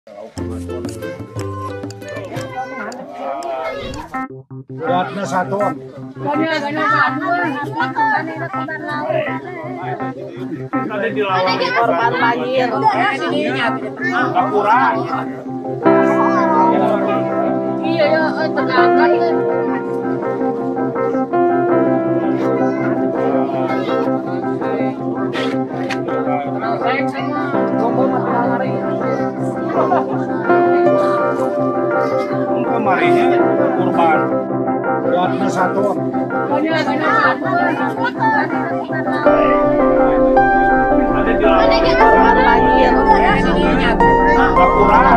Buatnya satu. Ada di lawan korban banjir. kurang. Iya ya, terangkat kan. Kemarinnya kurban. Buatnya satu. Ada di lawan Korban banjir. kurang.